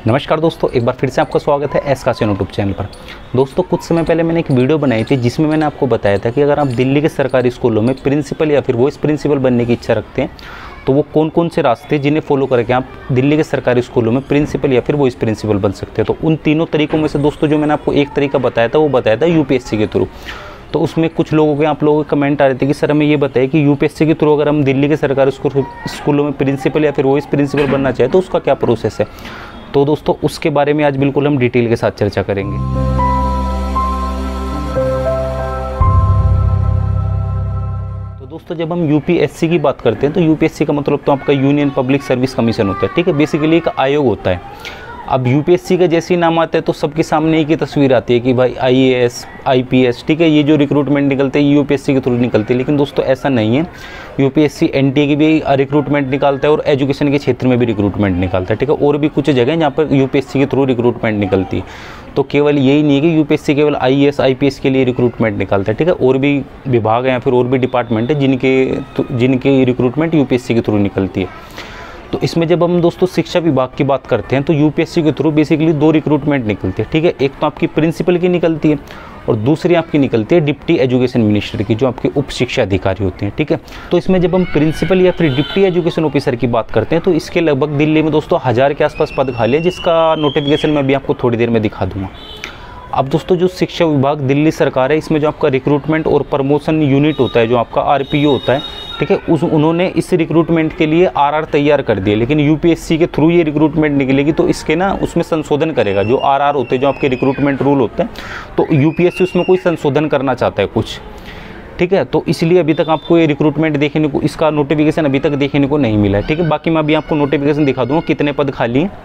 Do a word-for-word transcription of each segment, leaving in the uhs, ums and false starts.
नमस्कार दोस्तों, एक बार फिर से आपका स्वागत है एस कासियन यूट्यूब चैनल पर। दोस्तों कुछ समय पहले मैंने एक वीडियो बनाई थी जिसमें मैंने आपको बताया था कि अगर आप दिल्ली के सरकारी स्कूलों में प्रिंसिपल या फिर वाइस प्रिंसिपल बनने की इच्छा रखते हैं तो वो कौन कौन से रास्ते जिन्हें फॉलो करके आप दिल्ली के सरकारी स्कूलों में प्रिंसिपल या फिर वाइस प्रिंसिपल बन सकते हैं। तो उन तीनों तरीकों में से दोस्तों जो मैंने आपको एक तरीका बताया था वो बताया था यूपीएससी के थ्रू। तो उसमें कुछ लोगों के आप लोगों के कमेंट आ रहे थे कि सर हमें ये बताइए कि यूपीएससी के थ्रू अगर हम दिल्ली के सरकारी स्कूल स्कूलों में प्रिंसिपल या फिर वाइस प्रिंसिपल बनना चाहें तो उसका क्या प्रोसेस है। तो दोस्तों उसके बारे में आज बिल्कुल हम डिटेल के साथ चर्चा करेंगे। तो दोस्तों जब हम यूपीएससी की बात करते हैं तो यूपीएससी का मतलब तो आपका यूनियन पब्लिक सर्विस कमीशन होता है, ठीक है। बेसिकली एक आयोग होता है। अब यूपीएससी का जैसे ही नाम आता है तो सबके सामने एक ही तस्वीर आती है कि भाई आईएएस, आईपीएस, ठीक है, ये जो रिक्रूटमेंट निकलते हैं यूपीएससी के थ्रू निकलते हैं। लेकिन दोस्तों ऐसा नहीं है। यूपीएससी एनटीए की भी रिक्रूटमेंट निकालता है और एजुकेशन के क्षेत्र में भी रिक्रूटमेंट निकालता है, ठीक है। और भी कुछ जगह जहाँ पर यूपीएससी के थ्रू रिक्रूटमेंट निकलती है। तो केवल यही नहीं है कि यूपीएससी केवल आईएएस, आईपीएस के लिए रिक्रूटमेंट निकालता है, ठीक है। और भी विभाग हैं या फिर और भी डिपार्टमेंट है जिनके जिनकी रिक्रूटमेंट यूपीएससी के थ्रू निकलती है। तो इसमें जब हम दोस्तों शिक्षा विभाग की बात करते हैं तो यूपीएससी के थ्रू बेसिकली दो रिक्रूटमेंट निकलती है, ठीक है। एक तो आपकी प्रिंसिपल की निकलती है और दूसरी आपकी निकलती है डिप्टी एजुकेशन मिनिस्टर की, जो आपके उप शिक्षा अधिकारी होते हैं, ठीक है। तो इसमें जब हम प्रिंसिपल या फिर डिप्टी एजुकेशन ऑफिसर की बात करते हैं तो इसके लगभग दिल्ली में दोस्तों हज़ार के आसपास पद खाली है, जिसका नोटिफिकेशन मैं भी आपको थोड़ी देर में दिखा दूंगा। अब दोस्तों जो शिक्षा विभाग दिल्ली सरकार है इसमें जो आपका रिक्रूटमेंट और प्रमोशन यूनिट होता है, जो आपका आरपीओ होता है, ठीक है, उस उन्होंने इस रिक्रूटमेंट के लिए आरआर तैयार कर दिए। लेकिन यूपीएससी के थ्रू ये रिक्रूटमेंट निकलेगी तो इसके ना उसमें संशोधन करेगा। जो आरआर होते हैं, जो आपके रिक्रूटमेंट रूल होते हैं, तो यूपीएससी उसमें कोई संशोधन करना चाहता है कुछ, ठीक है। तो इसलिए अभी तक आपको ये रिक्रूटमेंट देखने को, इसका नोटिफिकेशन अभी तक देखने को नहीं मिला है, ठीक है। बाकी मैं अभी आपको नोटिफिकेशन दिखा दूँगा कितने पद खाली हैं।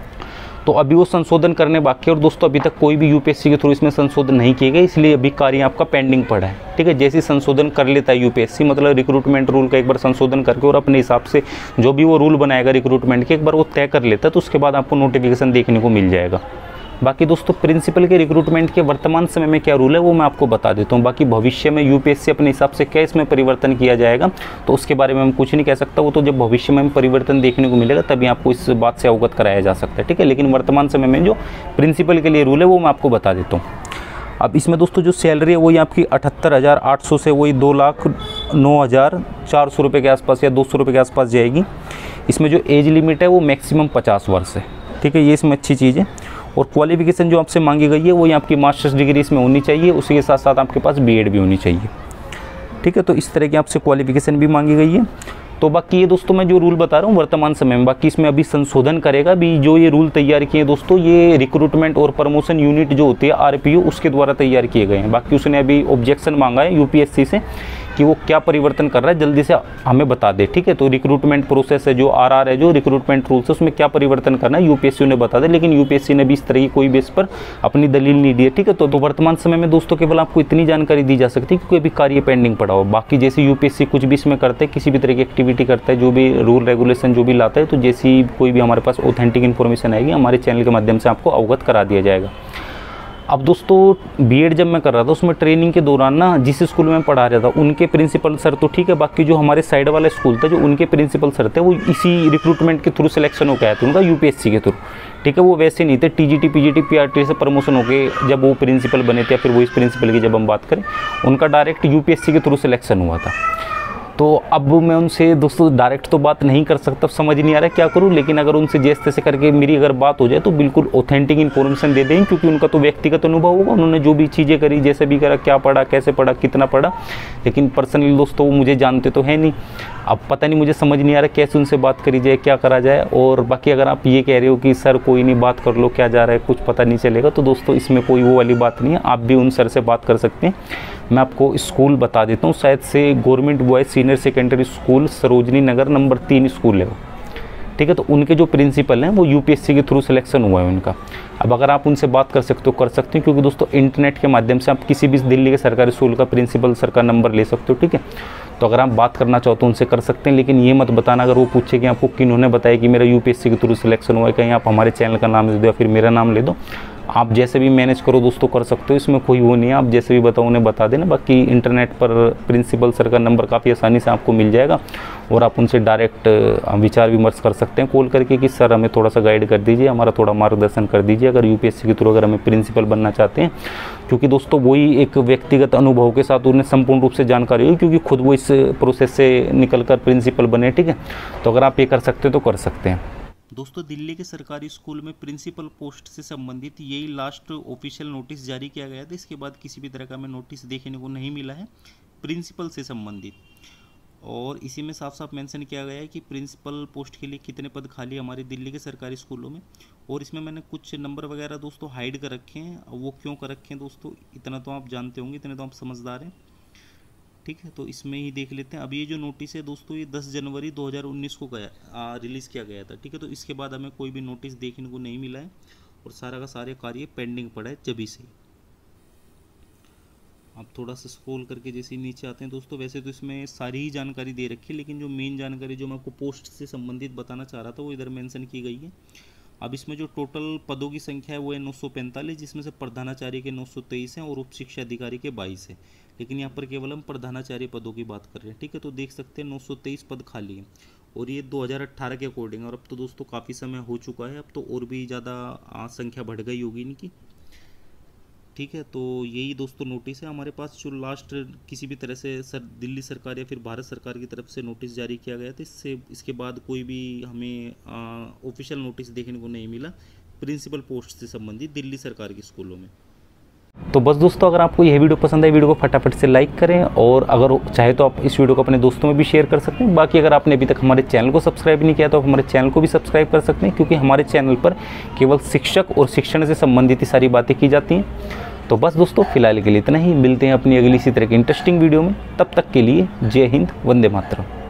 तो अभी वो संशोधन करने बाकी है और दोस्तों अभी तक कोई भी यूपीएससी के थ्रू इसमें संशोधन नहीं किए गए, इसलिए अभी कार्य आपका पेंडिंग पड़ा है, ठीक है। जैसे संशोधन कर लेता है यूपीएससी, मतलब रिक्रूटमेंट रूल का एक बार संशोधन करके और अपने हिसाब से जो भी वो रूल बनाएगा रिक्रूटमेंट के, एक बार वो तय कर लेता है तो उसके बाद आपको नोटिफिकेशन देखने को मिल जाएगा। बाकी दोस्तों प्रिंसिपल के रिक्रूटमेंट के वर्तमान समय में क्या रूल है वो मैं आपको बता देता हूँ। बाकी भविष्य में यूपीएससी अपने हिसाब से क्या इसमें परिवर्तन किया जाएगा तो उसके बारे में हम कुछ नहीं कह सकता। वो तो जब भविष्य में परिवर्तन देखने को मिलेगा तभी आपको इस बात से अवगत कराया जा सकता है, ठीक है। लेकिन वर्तमान समय में जो प्रिंसिपल के लिए रूल है वो मैं आपको बता देता हूँ। अब इसमें दोस्तों जो सैलरी है वही आपकी अठहत्तर हज़ार आठ सौ से वही दो लाख नौ हज़ार चार सौ रुपये के आसपास या दो सौ रुपये के आसपास जाएगी। इसमें जो एज लिमिट है वो मैक्सिमम पचास वर्ष है, ठीक है। ये इसमें अच्छी चीज़ है। और क्वालिफिकेशन जो आपसे मांगी गई है वही आपकी मास्टर्स डिग्री इसमें होनी चाहिए, उसी के साथ साथ आपके पास बीएड भी होनी चाहिए, ठीक है। तो इस तरह की आपसे क्वालिफिकेशन भी मांगी गई है। तो बाकी ये दोस्तों मैं जो रूल बता रहा हूँ वर्तमान समय में, बाकी इसमें अभी संशोधन करेगा भी। जो ये रूल तैयार किए हैं दोस्तों ये रिक्रूटमेंट और प्रमोशन यूनिट जो होती है आरपीओ उसके द्वारा तैयार किए गए हैं। बाकी उसने अभी ऑब्जेक्शन मांगा है यूपीएससी से कि वो क्या परिवर्तन कर रहा है, जल्दी से हमें बता दे, ठीक है। तो रिक्रूटमेंट प्रोसेस है, जो आरआर है, जो रिक्रूटमेंट रूल्स है, उसमें क्या परिवर्तन करना है यूपीएससी ने बता दे। लेकिन यूपीएससी ने भी इस तरह की कोई बेस पर अपनी दलील नहीं दी है, ठीक है। तो, तो वर्तमान समय में दोस्तों केवल आपको इतनी जानकारी दी जा सकती है क्योंकि अभी कार्य पेंडिंग पड़ा हो। बाकी जैसे यूपीएससी कुछ भी इसमें करते हैं, किसी भी तरह की एक्टिविटी करता है, जो भी रूल रेगुलेशन जो भी लाता है, तो जैसी कोई भी हमारे पास ऑथेंटिक इन्फॉर्मेशन आएगी हमारे चैनल के माध्यम से आपको अवगत करा दिया जाएगा। अब दोस्तों बीएड जब मैं कर रहा था उसमें ट्रेनिंग के दौरान ना जिस स्कूल में पढ़ा रहा था उनके प्रिंसिपल सर तो ठीक है, बाकी जो हमारे साइड वाला स्कूल था जो उनके प्रिंसिपल सर थे वो इसी रिक्रूटमेंट के थ्रू सिलेक्शन होकर आए थे, उनका यूपीएससी के थ्रू, ठीक है। वो वैसे नहीं थे टीजीटी पीजीटी पीआरटी से प्रमोशन होके जब वो प्रिंसिपल बने थे, या फिर वो इस प्रिंसिपल की जब हम बात करें उनका डायरेक्ट यूपीएससी के थ्रू सिलेक्शन हुआ था। तो अब मैं उनसे दोस्तों डायरेक्ट तो बात नहीं कर सकता, समझ नहीं आ रहा क्या करूं। लेकिन अगर उनसे जैसे तैसे करके मेरी अगर बात हो जाए तो बिल्कुल ऑथेंटिक इन्फॉर्मेशन दे दें, क्योंकि उनका तो व्यक्तिगत अनुभव होगा, उन्होंने जो भी चीज़ें करी, जैसे भी करा, क्या पढ़ा, कैसे पढ़ा, कितना पढ़ा। लेकिन पर्सनली दोस्तों वो मुझे जानते तो है नहीं। अब पता नहीं, मुझे समझ नहीं आ रहा कैसे उनसे बात करी जाए, क्या करा जाए। और बाकी अगर आप ये कह रहे हो कि सर कोई नहीं बात कर लो, क्या जा रहा है, कुछ पता नहीं चलेगा, तो दोस्तों इसमें कोई वो वाली बात नहीं है। आप भी उन सर से बात कर सकते हैं। मैं आपको स्कूल बता देता हूँ, शायद से government boys senior secondary school Sarojini Nagar number तीन स्कूल है वो, ठीक है। तो उनके जो प्रिंसिपल हैं वो यूपीएससी के थ्रू सिलेक्शन हुआ है उनका। अब अगर आप उनसे बात कर सकते हो कर सकते हैं, क्योंकि दोस्तों इंटरनेट के माध्यम से आप किसी भी दिल्ली के सरकारी स्कूल का प्रिंसिपल सर का नंबर ले सकते हो, ठीक है। तो अगर आप बात करना चाहो तो उनसे कर सकते हैं। लेकिन ये मत बताना अगर वो पूछे कि आपको किन्होंने बताया कि मेरा यूपीएससी के थ्रू सिलेक्शन हुआ है, कहीं आप हमारे चैनल का नाम ले दो या फिर मेरा नाम ले दो। आप जैसे भी मैनेज करो दोस्तों कर सकते हो, इसमें कोई वो नहीं है, आप जैसे भी बताओ उन्हें बता देना। बाकी इंटरनेट पर प्रिंसिपल सर का नंबर काफ़ी आसानी से आपको मिल जाएगा और आप उनसे डायरेक्ट विचार विमर्श कर सकते हैं कॉल करके कि सर हमें थोड़ा सा गाइड कर दीजिए, हमारा थोड़ा मार्गदर्शन कर दीजिए अगर यूपीएससी के थ्रू अगर हमें प्रिंसिपल बनना चाहते हैं। क्योंकि दोस्तों वही एक व्यक्तिगत अनुभव के साथ उन्हें संपूर्ण रूप से जानकारी हो, क्योंकि खुद वो इस प्रोसेस से निकल कर प्रिंसिपल बने, ठीक है। तो अगर आप ये कर सकते हो तो कर सकते हैं। दोस्तों दिल्ली के सरकारी स्कूल में प्रिंसिपल पोस्ट से संबंधित यही लास्ट ऑफिशियल नोटिस जारी किया गया था। इसके बाद किसी भी तरह का हमें नोटिस देखने को नहीं मिला है प्रिंसिपल से संबंधित। और इसी में साफ साफ मेंशन किया गया है कि प्रिंसिपल पोस्ट के लिए कितने पद खाली हमारे दिल्ली के सरकारी स्कूलों में। और इसमें मैंने कुछ नंबर वगैरह दोस्तों हाइड कर रखे हैं। वो क्यों कर रखे हैं दोस्तों, इतना तो आप जानते होंगे, इतने तो आप समझदार हैं, ठीक है। तो इसमें ही देख लेते हैं। अब ये जो नोटिस है दोस्तों ये दस जनवरी दो हज़ार उन्नीस को गया रिलीज़ किया गया था, ठीक है। तो इसके बाद हमें कोई भी नोटिस देखने को नहीं मिला है और सारा का सारे कार्य पेंडिंग पड़ा है जभी से। आप थोड़ा सा स्क्रॉल करके जैसे नीचे आते हैं दोस्तों, वैसे तो इसमें सारी ही जानकारी दे रखी है, लेकिन जो मेन जानकारी जो मैं आपको पोस्ट से संबंधित बताना चाह रहा था वो इधर मेंशन की गई है। अब इसमें जो टोटल पदों की संख्या है वो है नौ सौ पैंतालीस, जिसमें से प्रधानाचार्य के नौ सौ तेईस हैं और उप शिक्षा अधिकारी के बाईस हैं। लेकिन यहाँ पर केवल हम प्रधानाचार्य पदों की बात कर रहे हैं, ठीक है। तो देख सकते हैं नौ सौ तेईस पद खाली हैं और ये दो हज़ार अट्ठारह के अकॉर्डिंग। और अब तो दोस्तों काफ़ी समय हो चुका है, अब तो और भी ज़्यादा संख्या बढ़ गई होगी इनकी, ठीक है। तो यही दोस्तों नोटिस है हमारे पास जो लास्ट किसी भी तरह से सर दिल्ली सरकार या फिर भारत सरकार की तरफ से नोटिस जारी किया गया था। इससे इसके बाद कोई भी हमें ऑफिशियल नोटिस देखने को नहीं मिला प्रिंसिपल पोस्ट से संबंधित दिल्ली सरकार के स्कूलों में। तो बस दोस्तों अगर आपको यह वीडियो पसंद है वीडियो को फटाफट से लाइक करें और अगर चाहे तो आप इस वीडियो को अपने दोस्तों में भी शेयर कर सकते हैं। बाकी अगर आपने अभी तक हमारे चैनल को सब्सक्राइब नहीं किया तो आप हमारे चैनल को भी सब्सक्राइब कर सकते हैं, क्योंकि हमारे चैनल पर केवल शिक्षक और शिक्षण से संबंधित ही सारी बातें की जाती हैं। तो बस दोस्तों फिलहाल के लिए इतना ही, मिलते हैं अपनी अगली इसी तरह की इंटरेस्टिंग वीडियो में। तब तक के लिए जय हिंद, वंदे मातरम।